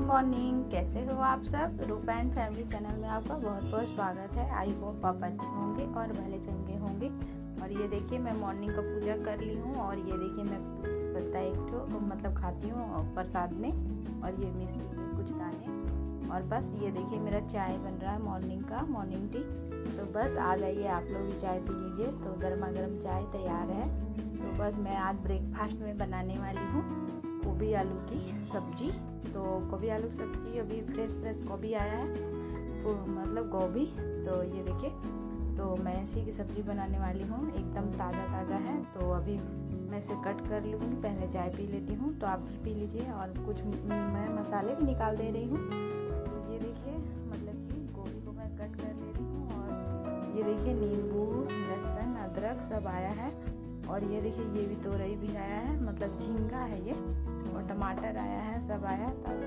Morning, कैसे हो आप सब। रूपा एंड फैमिली चैनल में आपका बहुत बहुत स्वागत है। आई होप आप अच्छे होंगे और भले चंगे होंगे। और ये देखिए मैं मॉर्निंग का पूजा कर ली हूँ। और ये देखिए मैं पत्ता एक ठो मतलब खाती हूँ प्रसाद में। और ये मिश्री के कुछ दाने। और बस ये देखिए मेरा चाय बन रहा है मॉर्निंग का, मॉर्निंग टी। तो बस आ जाइए आप लोग भी चाय पी लीजिए। तो गर्मा गर्म चाय तैयार है। तो बस मैं आज ब्रेकफास्ट में बनाने वाली हूँ गोभी आलू की सब्जी। तो गोभी आलू की सब्जी अभी फ्रेश गोभी आया है, तो मतलब गोभी। तो ये देखिए, तो मैं इसी की सब्जी बनाने वाली हूँ, एकदम ताज़ा है। तो अभी मैं इसे कट कर लूँगी, पहले चाय पी लेती हूँ। तो आप भी पी लीजिए। और कुछ मैं मसाले भी निकाल दे रही हूँ। ये देखिए मतलब कि गोभी को मैं कट कर ले रही हूँ। और ये देखिए नींबू, लहसुन, अदरक सब आया है। और ये देखिए ये भी तोरई भी आया है, मतलब झींगा है ये। और टमाटर आया है, सब आया है ताज़ा।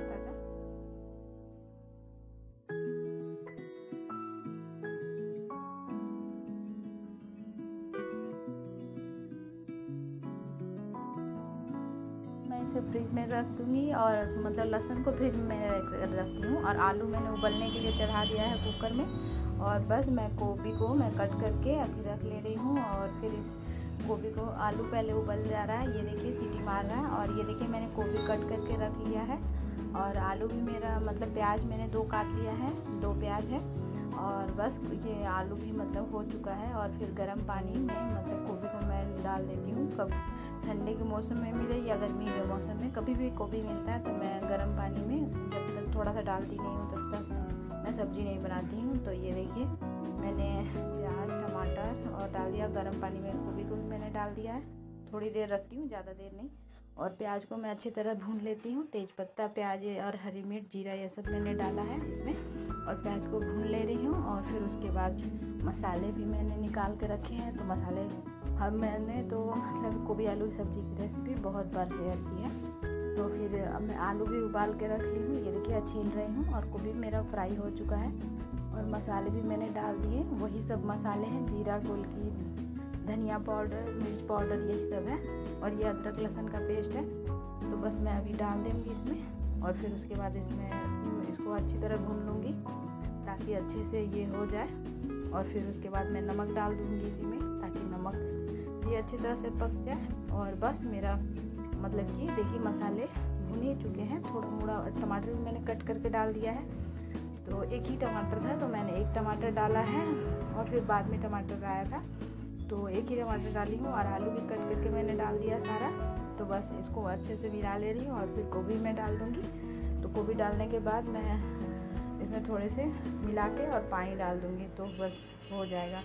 मैं इसे फ्रिज में रख दूँगी। और मतलब लहसुन को फ्रिज में रखती हूँ। और आलू मैंने उबलने के लिए चढ़ा दिया है कुकर में। और बस मैं गोभी को मैं कट करके अभी रख ले रही हूँ। और फिर इस गोभी को, आलू पहले उबल जा रहा है, ये देखिए सीटी मार रहा है। और ये देखिए मैंने गोभी कट करके रख लिया है। और आलू भी मेरा मतलब प्याज मैंने 2 काट लिया है, 2 प्याज है। और बस ये आलू भी मतलब हो चुका है। और फिर गर्म पानी में मतलब गोभी को मैं डाल देती हूँ। कब ठंडे के मौसम में मिले या गर्मी के मौसम में, कभी भी गोभी मिलता है तो मैं गर्म पानी में जब तक थोड़ा सा डालती नहीं हूँ तब तक मैं सब्ज़ी नहीं बनाती हूँ। तो ये देखिए मैंने प्याज, टमाटर और डाल दिया गर्म पानी में। गोभी को भी मैंने डाल दिया है, थोड़ी देर रखती हूँ, ज़्यादा देर नहीं। और प्याज को मैं अच्छी तरह भून लेती हूँ। तेज़पत्ता, प्याज और हरी मिर्च, जीरा ये सब मैंने डाला है इसमें। और प्याज को भून ले रही हूँ। और फिर उसके बाद मसाले भी मैंने निकाल के रखे हैं। तो मसाले मैंने तो मतलब गोभी आलू की सब्ज़ी की रेसिपी बहुत बार शेयर की है। तो फिर अब मैं आलू भी उबाल के रख ली हूँ। ये देखिए छील रही हूँ। और गोभी मेरा फ्राई हो चुका है। और मसाले भी मैंने डाल दिए, वही सब मसाले हैं, जीरा, गोलकी, धनिया पाउडर, मिर्च पाउडर, यही सब है। और ये अदरक लहसुन का पेस्ट है। तो बस मैं अभी डाल दूँगी इसमें। और फिर उसके बाद इसमें इसको अच्छी तरह भून लूँगी ताकि अच्छे से ये हो जाए। और फिर उसके बाद मैं नमक डाल दूँगी इसी में, ताकि नमक ये अच्छी तरह से पक जाए। और बस मेरा मतलब कि देखिए मसाले भुन ही चुके हैं। थोड़ा मोड़ा टमाटर भी मैंने कट करके डाल दिया है। तो एक ही टमाटर था तो मैंने एक टमाटर डाला है। और फिर बाद में टमाटर आया था तो एक ही टमाटर डाली हूँ। और आलू भी कट करके मैंने डाल दिया सारा। तो बस इसको अच्छे से मिला ले रही हूँ। और फिर गोभी मैं डाल दूँगी। तो गोभी डालने के बाद मैं इसमें थोड़े से मिला के और पानी डाल दूँगी, तो बस हो जाएगा।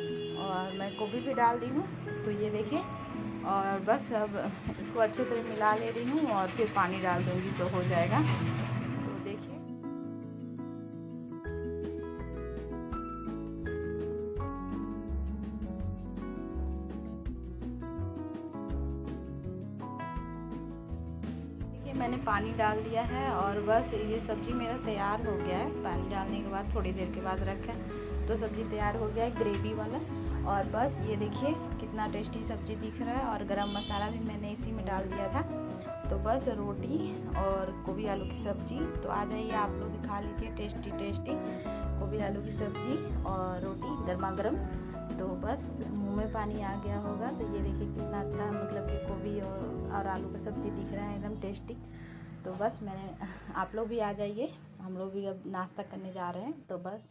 और मैं गोभी भी डाल दी हूँ। तो ये देखिए, और बस अब इसको अच्छे तरह मिला ले रही हूँ। और फिर पानी डाल दूँगी तो हो जाएगा। तो देखिए मैंने पानी डाल दिया है। और बस ये सब्ज़ी मेरा तैयार हो गया है। पानी डालने के बाद थोड़ी देर के बाद रखा तो सब्ज़ी तैयार हो गया है, ग्रेवी वाला। और बस ये देखिए कितना टेस्टी सब्ज़ी दिख रहा है। और गरम मसाला भी मैंने इसी में डाल दिया था। तो बस रोटी और गोभी आलू की सब्ज़ी। तो आ जाइए आप लोग भी खा लीजिए टेस्टी गोभी आलू की सब्ज़ी और रोटी गर्मा गर्म। तो बस मुंह में पानी आ गया होगा। तो ये देखिए कितना अच्छा मतलब कि गोभी और आलू का सब्ज़ी दिख रहा है, एकदम टेस्टी। तो बस मैंने, आप लोग भी आ जाइए, हम लोग भी अब नाश्ता करने जा रहे हैं। तो बस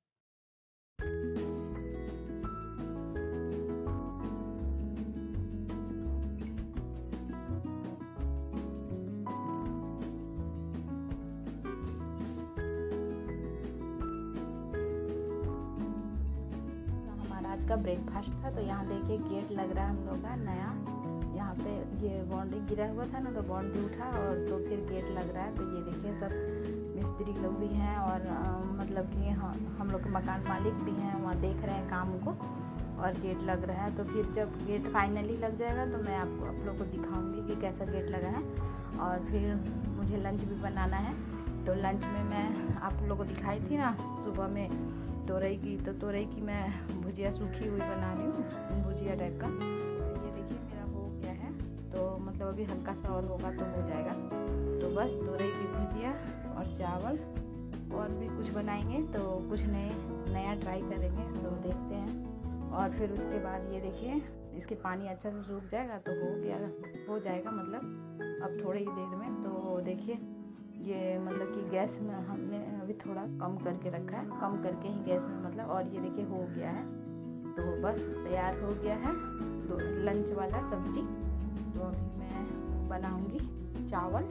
आज का ब्रेकफास्ट था। तो यहाँ देखिए गेट लग रहा है हम लोग का नया। यहाँ पे ये बाउंड्री गिरा हुआ था ना, तो बाउंड्री उठा और तो फिर गेट लग रहा है। तो ये देखिए सब मिस्त्री लोग भी हैं। और मतलब कि हम लोग के मकान मालिक भी हैं, वहाँ देख रहे हैं काम को। और गेट लग रहा है। तो फिर जब गेट फाइनली लग जाएगा तो मैं आपको आप लोग को दिखाऊंगी कि कैसा गेट लगा है। और फिर मुझे लंच भी बनाना है। तो लंच में मैं आप लोग को दिखाई थी ना सुबह में तोरई की, तो तोरई की मैं भुजिया सूखी हुई बना रही हूँ, भुजिया टाइप का। ये देखिए मेरा हो गया है। तो मतलब अभी हल्का सा और होगा तो हो जाएगा। तो बस तोरई की भुजिया और चावल, और भी कुछ बनाएंगे तो कुछ नया ट्राई करेंगे, तो देखते हैं। और फिर उसके बाद ये देखिए इसके पानी अच्छा से सूख जाएगा तो हो जाएगा, मतलब अब थोड़ी ही देर में। तो देखिए ये मतलब कि गैस में हमने अभी थोड़ा कम करके रखा है, कम करके ही गैस में मतलब, और ये देखिए हो गया है। तो बस तैयार हो गया है लंच वाला सब्जी। तो अभी मैं बनाऊंगी चावल।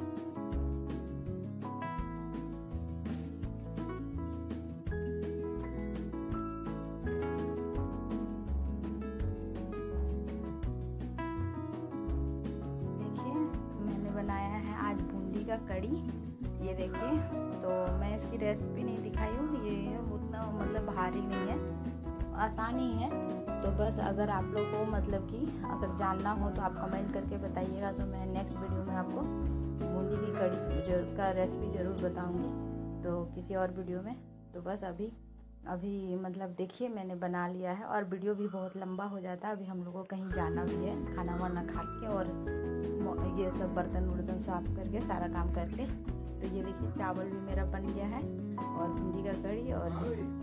देखिए मैंने बनाया है आज बूंदी का कड़ी। ये देखिए, तो मैं इसकी रेसिपी नहीं दिखाई हूँ, ये उतना मतलब भारी नहीं है, आसान ही है। तो बस अगर आप लोग को मतलब कि अगर जानना हो तो आप कमेंट करके बताइएगा, तो मैं नेक्स्ट वीडियो में आपको बूंदी की कड़ी का रेसिपी ज़रूर बताऊंगी, तो किसी और वीडियो में। तो बस अभी मतलब देखिए मैंने बना लिया है, और वीडियो भी बहुत लंबा हो जाता है। अभी हम लोगों को कहीं जाना भी है, खाना वाना खा के और ये सब बर्तन वर्तन साफ करके सारा काम करके। तो ये देखिए चावल भी मेरा बन गया है, और बूंदी का कड़ी, और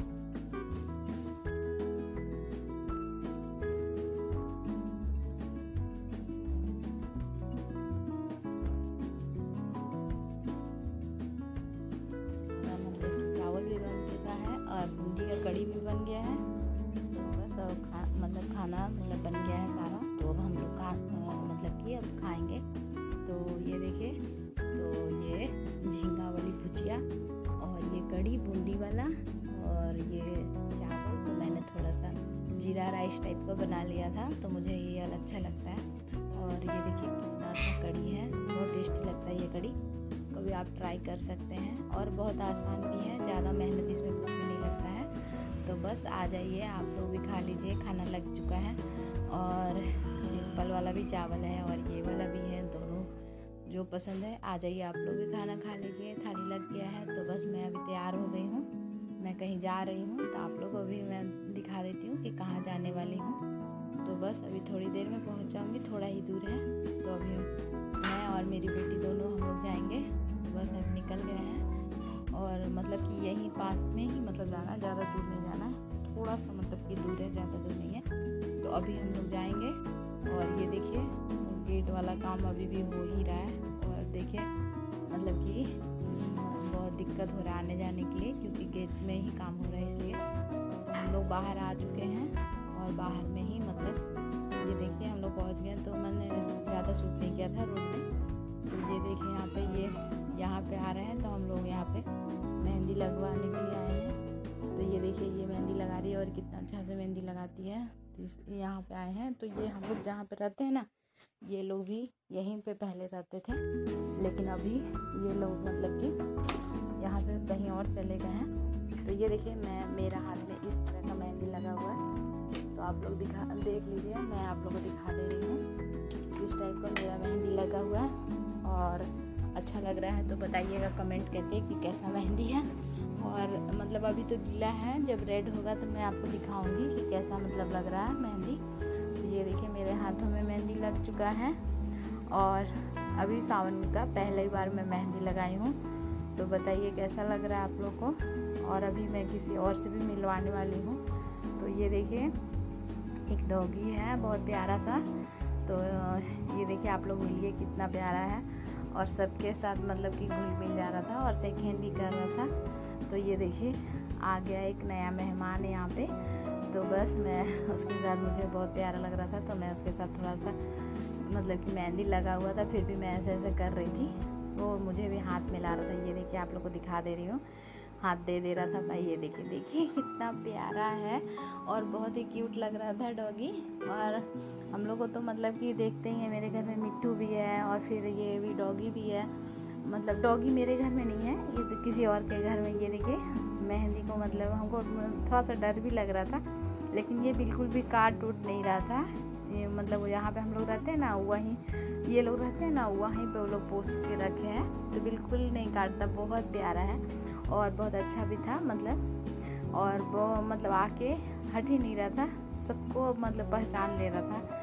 बूंदी का कड़ी भी बन गया है। तो बस मतलब खाना मतलब बन गया है सारा। तो अब हम लोग मतलब कि अब खाएंगे। तो ये देखिए, तो ये झींगा वाली भुजिया और ये कड़ी बूंदी वाला और ये चावल। तो मैंने थोड़ा सा जीरा राइस टाइप का बना लिया था, तो मुझे ये अच्छा लगता है। और ये देखिए कितना अच्छा कड़ी है, बहुत टेस्टी लगता है ये कड़ी। कभी आप ट्राई कर सकते हैं, और बहुत आसान भी है, ज़्यादा मेहनत इसमें कुछ भी नहीं लगता है। तो बस आ जाइए, आप लोग भी खा लीजिए, खाना लग चुका है। और सिंपल वाला भी चावल है और ये वाला भी है, दोनों जो पसंद है आ जाइए, आप लोग भी खाना खा लीजिए। थाली लग गया है। तो बस मैं अभी तैयार हो गई हूँ, मैं कहीं जा रही हूँ, तो आप लोग को अभी मैं दिखा देती हूँ कि कहाँ जाने वाली हूँ। तो बस अभी थोड़ी देर में पहुँच जाऊँगी, थोड़ा ही दूर है। तो अभी मैं और मेरी बेटी दोनों हम लोग जाएंगे। बस अब निकल गए हैं, और मतलब कि यहीं पास में ही मतलब जाना, ज़्यादा दूर नहीं जाना है, थोड़ा सा मतलब कि दूर है, ज़्यादा दूर नहीं है। तो अभी हम लोग जाएंगे। और ये देखिए गेट वाला काम अभी भी हो ही रहा है, और देखिए मतलब कि बहुत दिक्कत हो रहा है आने जाने के लिए, क्योंकि गेट में ही काम हो रहा है, इसलिए तो हम लोग बाहर आ चुके हैं। और बाहर में ही मतलब ये देखिए हम लोग पहुँच गए। तो मैंने ज़्यादा शूट नहीं किया था रोड में। तो ये देखिए यहाँ पे आ रहे हैं, तो हम लोग यहाँ पे मेहंदी लगवाने के लिए आए हैं। तो ये देखिए ये मेहंदी लगा रही है, और कितना अच्छा से मेहंदी लगाती है। तो यहाँ पे आए हैं। तो ये हम लोग जहाँ पे रहते हैं ना, ये लोग भी यहीं पे पहले रहते थे, लेकिन अभी ये लोग मतलब कि यहाँ से कहीं और चले गए हैं। तो ये देखिए मेरा हाथ में इस तरह का मेहंदी लगा हुआ है। तो आप लोग देख लीजिए, मैं आप लोगों को दिखा दे रही हूँ, इस टाइप का मेरा मेहंदी लगा हुआ है। और अच्छा लग रहा है तो बताइएगा कमेंट करके कि कैसा मेहंदी है। और मतलब अभी तो गीला है, जब रेड होगा तो मैं आपको दिखाऊंगी कि कैसा मतलब लग रहा है मेहंदी। तो ये देखिए मेरे हाथों में मेहंदी लग चुका है, और अभी सावन का पहली बार मैं मेहंदी लगाई हूँ। तो बताइए कैसा लग रहा है आप लोग को। और अभी मैं किसी और से भी मिलवाने वाली हूँ। तो ये देखिए एक डॉगी है बहुत प्यारा सा। तो ये देखिए आप लोग मिलिए, कितना प्यारा है, और सबके साथ मतलब कि घुल मिल जा रहा था, और सेकेंड भी कर रहा था। तो ये देखिए आ गया एक नया मेहमान यहाँ पे। तो बस मैं उसके साथ, मुझे बहुत प्यारा लग रहा था, तो मैं उसके साथ थोड़ा सा मतलब कि मेहंदी लगा हुआ था, फिर भी मैं ऐसे कर रही थी, वो मुझे भी हाथ मिला रहा था। ये देखिए आप लोग को दिखा दे रही हूँ, हाथ दे रहा था भाई। ये देखिए कितना प्यारा है, और बहुत ही क्यूट लग रहा था डॉगी। और हम लोग को तो मतलब कि देखते ही हैं, मेरे घर में मिट्टू भी है, और फिर ये भी डॉगी भी है। मतलब डॉगी मेरे घर में नहीं है, ये तो किसी और के घर में। ये देखिए मेहंदी को मतलब हमको थोड़ा सा डर भी लग रहा था, लेकिन ये बिल्कुल भी काट उट नहीं रहा था। ये मतलब यहाँ पे हम लोग रहते हैं ना, वहीं ये लोग रहते हैं ना, वहीं पे वो लोग पोस के रखे हैं, तो बिल्कुल नहीं काटता, बहुत प्यारा है और बहुत अच्छा भी था मतलब। और वो मतलब आके हट ही नहीं रहा था, सबको मतलब पहचान ले रहा था।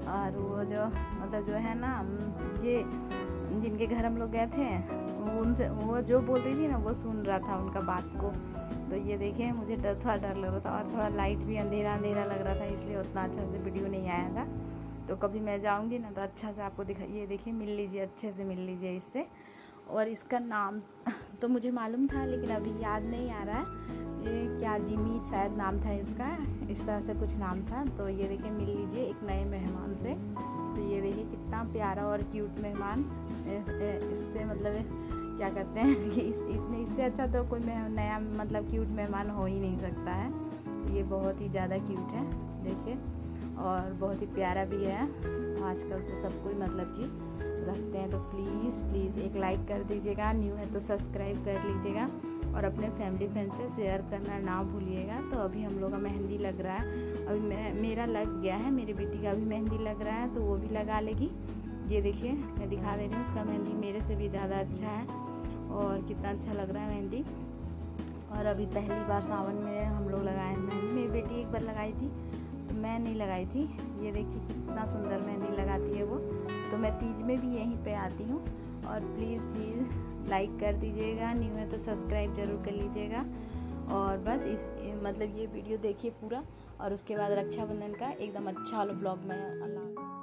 और वो जो मतलब जो है ना, ये जिनके घर हम लोग गए थे उनसे वो जो बोल रही थी ना वो सुन रहा था उनका बात को। तो ये देखिए मुझे थोड़ा डर लग रहा था और थोड़ा लाइट भी अंधेरा अंधेरा लग रहा था, इसलिए उतना अच्छा से वीडियो नहीं आया था। तो कभी मैं जाऊंगी ना तो अच्छा से आपको दिखा, ये देखिए मिल लीजिए, अच्छे से मिल लीजिए इससे। और इसका नाम तो मुझे मालूम था लेकिन अभी याद नहीं आ रहा है, ये क्या जिमी शायद नाम था इसका, इस तरह से कुछ नाम था। तो ये देखिए मिल लीजिए एक नए मेहमान से। तो ये देखिए कितना प्यारा और क्यूट मेहमान, इससे मतलब क्या कहते हैं कि इससे अच्छा तो कोई नया मतलब क्यूट मेहमान हो ही नहीं सकता है। तो ये बहुत ही ज़्यादा क्यूट है देखिए, और बहुत ही प्यारा भी है। आजकल तो सब कोई मतलब कि रखते हैं। तो प्लीज़ एक लाइक कर दीजिएगा, न्यू है तो सब्सक्राइब कर लीजिएगा और अपने फैमिली फ्रेंड से शेयर करना ना भूलिएगा। तो अभी हम लोग का मेहंदी लग रहा है, अभी मेरा लग गया है, मेरी बेटी का भी मेहंदी लग रहा है तो वो भी लगा लेगी। ये देखिए मैं दिखा दे रही हूँ, उसका मेहंदी मेरे से भी ज़्यादा अच्छा है और कितना अच्छा लग रहा है मेहंदी। और अभी पहली बार सावन में हम लोग लगाए हैं मेहंदी, मेरी बेटी एक बार लगाई थी तो मैं नहीं लगाई थी। ये देखिए कितना सुंदर मेहंदी लगाती है वो। तो मैं तीज में भी यहीं पे आती हूँ। और प्लीज़ लाइक कर दीजिएगा, न्यू है तो सब्सक्राइब ज़रूर कर लीजिएगा। और बस मतलब ये वीडियो देखिए पूरा, और उसके बाद रक्षाबंधन का एकदम अच्छा वाला ब्लॉग में अल्लाह।